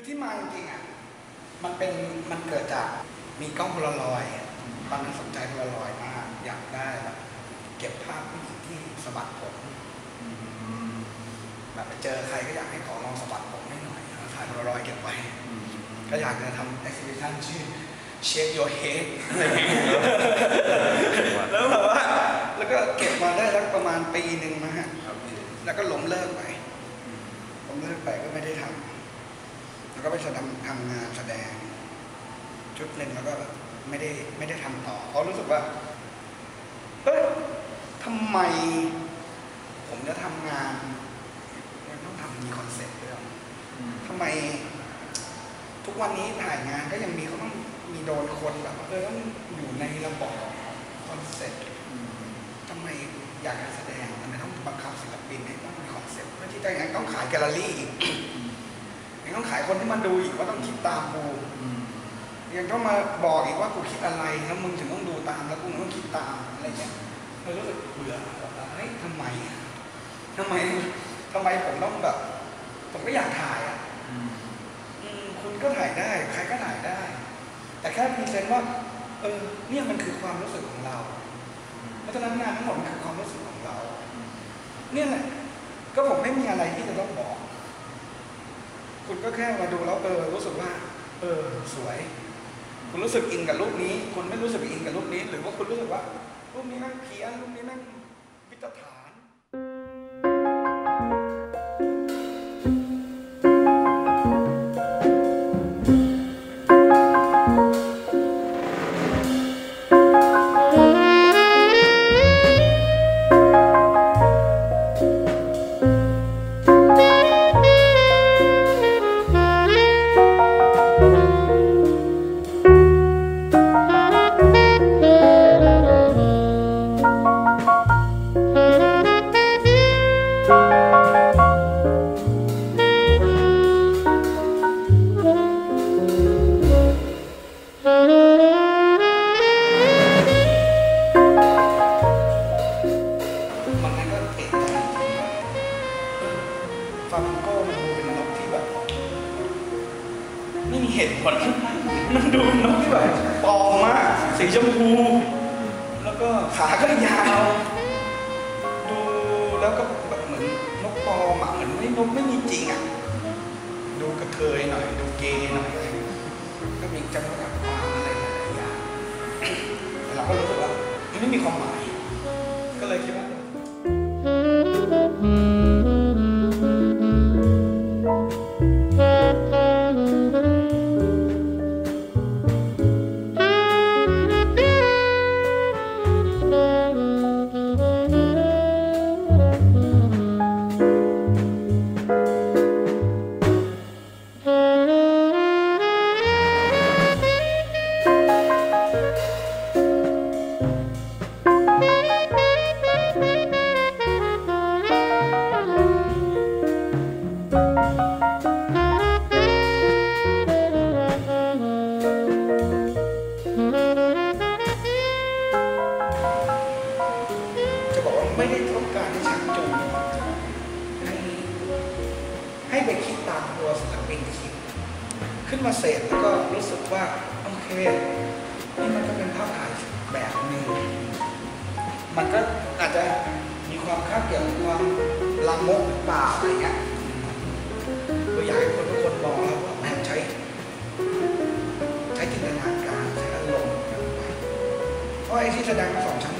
ที่มาจริงๆอ่ะมันเกิดจากมีกล้องโพลารอยด์ตอนนั้นสนใจโพลารอยด์มากอยากได้แบบเก็บภาพผู้หญิงที่สะบัดผมแบบไปเจอใครก็อยากให้ขอลองสะบัดผมให้หน่อยถ่ายโพลารอยด์เก็บไว้ก็อยากจะทำ exhibition ชื่อ Shake Your Head แล้วแบบว่าแล้วก็เก็บมาได้สักประมาณปีหนึ่งนะฮะแล้วก็ล้มเลิกไปก็ไม่ได้ทำแล้วก็ไปทำงานแสดงชุดหนึ่งแล้วก็ไม่ได้ทำต่อเพราะรู้สึกว่าทำไมผมจะทำงานมันต้องทำมีคอนเซ็ปต์ด้วยทำไมทุกวันนี้ถ่ายงานก็ยังมีเขาต้องมีโดนคนแบบต้องอยู่ในระบบคอนเซ็ปต์ทำไมอยากจะแสดงทำไมต้องบังคับศิลปินให้ต้องมีคอนเซ็ปต์เพื่อที่จะยังต้องขายแกลเลอรี่อีกยังต้องขายคนที่มาดูอีกว่าต้องคิดตามกูยังต้องมาบอกอีกว่ากูคิดอะไรแล้วมึงถึงต้องดูตามแล้วกูต้องคิดตามอะไรเงี้ยเรารู้สึกเบื่อแบบเฮ้ยทำไมผมต้องแบบผมก็อยากถ่ายอ่ะคุณก็ถ่ายได้ใครก็ถ่ายได้แต่แค่พรีเซนต์ว่าเนี่ยมันคือความรู้สึกของเราเพราะฉะนั้นงานทั้งหมดมันคือความรู้สึกของเราเนี่ยแหละก็ผมไม่มีอะไรที่จะต้องบอกคุณก็แค่มาดูแล้วรู้สึกว่าสวยคุณรู้สึกอินกับรูปนี้คุณไม่รู้สึกอินกับรูปนี้หรือว่าคุณรู้สึกว่ารูปนี้แม่งเพี้ยนรูปนี้แม่งวิตฐานฟามิงโก้มันดูเป็นนกที่แบบไม่มีเหตุผลมันดูนกที่แบบปลอมมากสีชมพูแล้วก็ขาก็ยาวดูแล้วก็แบบเหมือนนกปลอมเหมือนนกไม่มีจริงอ่ะดูกระเทยหน่อยดูเกย์หน่อยก็มีจำกัดความอะไรหลายอย่างแต่เราก็รู้สึกว่ามันไม่มีความหมายก็เลยคิดว่าไม่ได้ต้องการให้ชักจูงให้ไปคิดตามตัวศิลปินคิดขึ้นมาเสร็จแล้วก็รู้สึกว่าโอเคนี่มันก็เป็นภาพถ่ายแบบหนึ่งมันก็อาจจะมีความคาบเกี่ยวกับความลามกเปล่าอะไรเงี้ยก็อยากให้คนทุกคนบอกแล้วว่าใช้จินตนาการใช้อารมณ์เพราะไอ้ที่แสดงมา2 ชั่วโมง